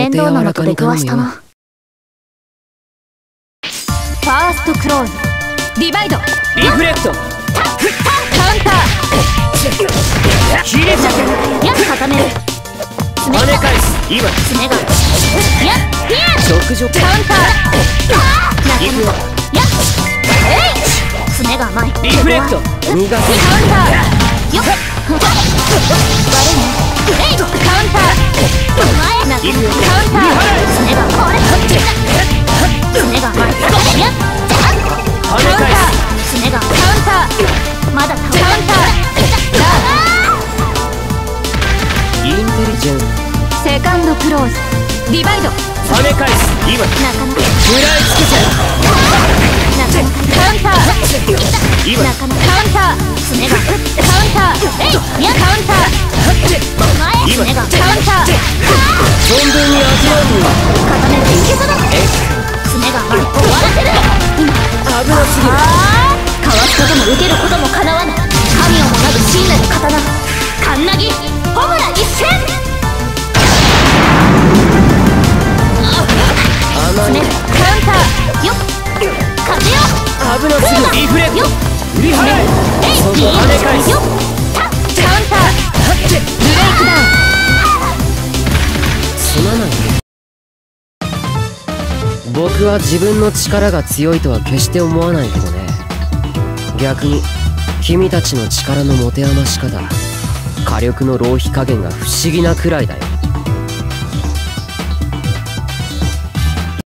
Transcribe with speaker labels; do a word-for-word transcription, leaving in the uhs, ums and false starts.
Speaker 1: 面倒なのと出くわしたな。ファーストクローズ、ディバイド、
Speaker 2: リフレクト、
Speaker 1: カウンター、
Speaker 2: 切れちゃう、
Speaker 1: やっ固める、
Speaker 2: 跳ね返す、今
Speaker 1: 爪が、やっピア
Speaker 2: 直上
Speaker 1: カウンター、
Speaker 2: 行くよ、
Speaker 1: やっえい爪が甘い、
Speaker 2: リフレクト、逃が
Speaker 1: カウン
Speaker 2: す、
Speaker 1: ター、よっ悪いね、えいカウンター、前なカウンター、爪がこれ爪が甘い、やっカウンター、爪がカウンター、まだカウンター、
Speaker 2: インテリジェンス、
Speaker 1: セカンドクローズ、ディバイド、
Speaker 2: 跳ね返す、今
Speaker 1: なかなか
Speaker 2: 食らいつくぜ、
Speaker 1: なかなかカウンター、
Speaker 2: 今
Speaker 1: なかなかカウンター、爪がカウンター、えいやカウンター、前爪がカウンター、
Speaker 2: 存分に味わうに
Speaker 1: 固めるいけそうだ、爪が前終わらせる、今
Speaker 2: 危なすぎる、
Speaker 1: あーかわすことも受けることもかなわぬ神をもなぐ真なる刀、カンナギホムラ一閃、
Speaker 2: 甘い、
Speaker 1: 爪カウンター、よっ風よ
Speaker 2: 危なすぎる、リフレクト、振り払え、
Speaker 1: えい
Speaker 2: そこ跳ね返す、
Speaker 1: よっカウンター、ブレイクダウン、
Speaker 2: すまないね。僕は自分の力が強いとは決して思わないけどね。逆に君たちの力の持て余し方、火力の浪費加減が不思議なくらいだよ。